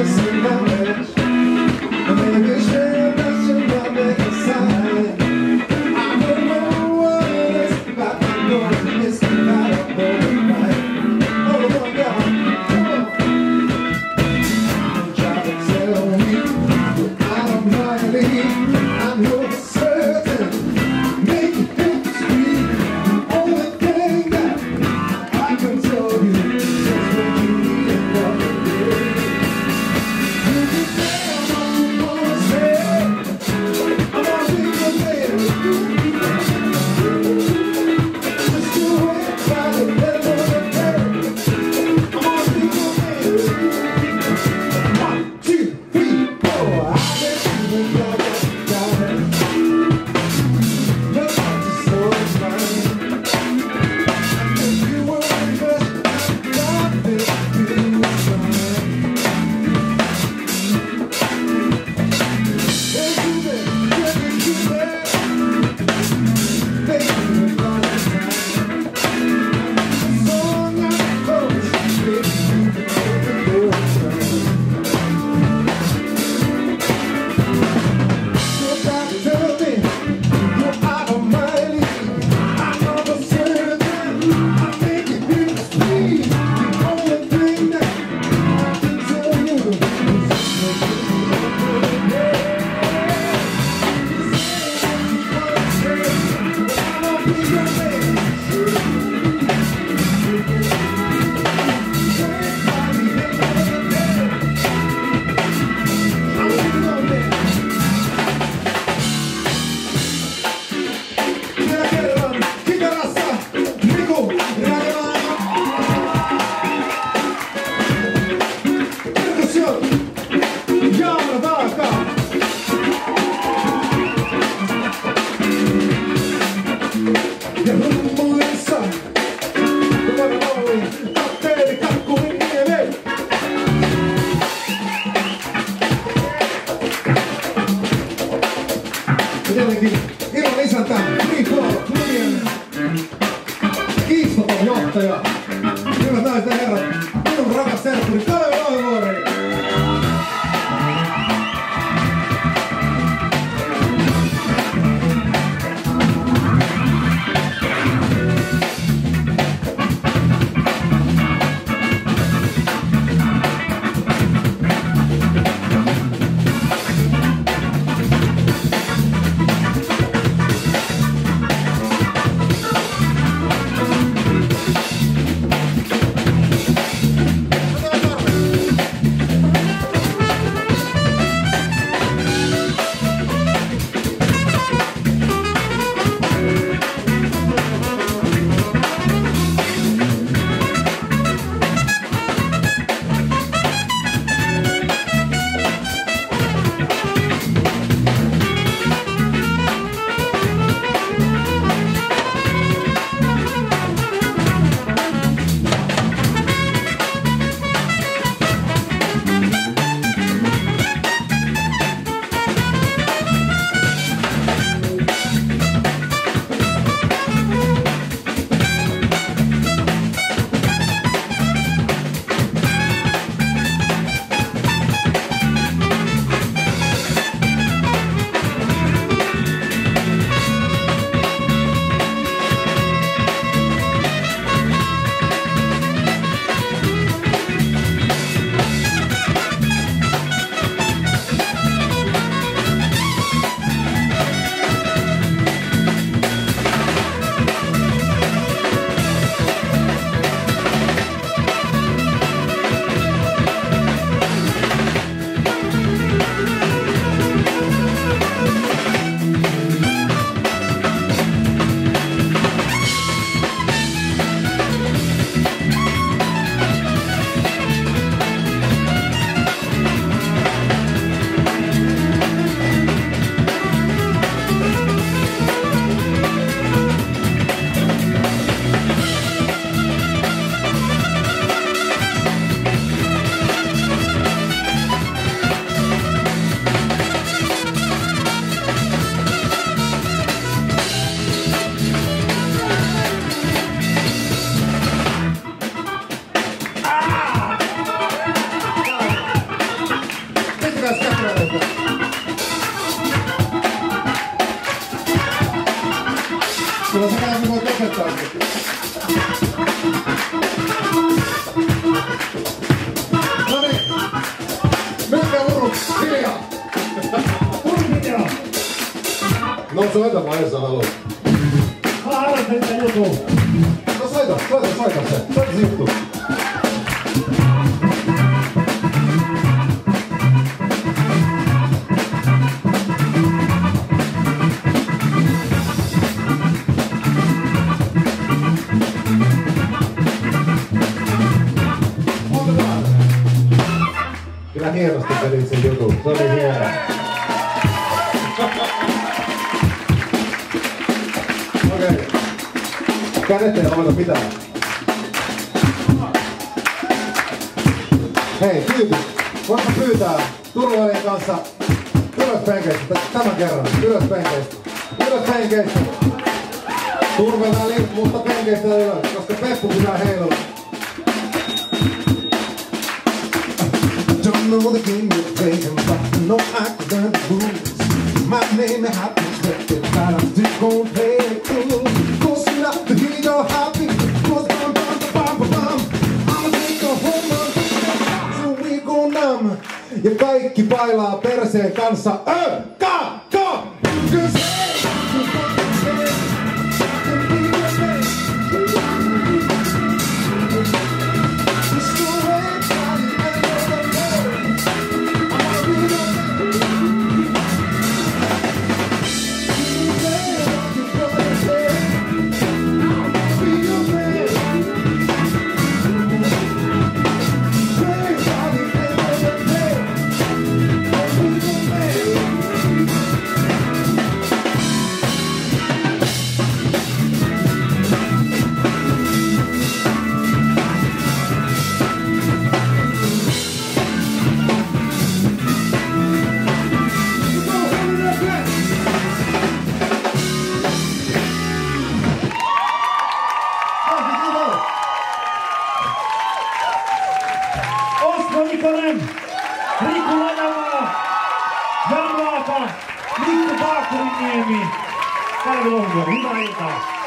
Tietenkin ilman isäntä Mikko Lumien kiistaton johtaja. Hyvät naiset ja herrat, minun rakas serkkuri Kalevi Louhivuori. Muistilia! Muistilia! No soita vaan, jos sä haluat. Mä harrastan sitä jutua. No soita se. Soita se juttu. Kyllä hienosti vedit sen jutun. Se oli hieno. Okei. Kädet ei avata mitään. Hei, tyypit. Voitko pyytää turvalleen kanssa ylös penkeistä? Tämän kerran. Ylös penkeistä. Ylös penkeistä. Turve väliin, mutta penkeistä ylös, koska peppu pitää heilua. Don't know the game you're playing, but no, I can learn the rules. Might make me happy, but I'm still gonna play it cool. Close enough to hear your heartbeat. Close bum bum bum bum bum. I'ma take a home run, so we go numb. Ja kaikki bailaa perseen kanssa. Osmo Nikonen, Riku Lajamaa, Jan Vaaka, Mikko Paakkuriniemi, Kalevi Lohja. Hyvää iltaa.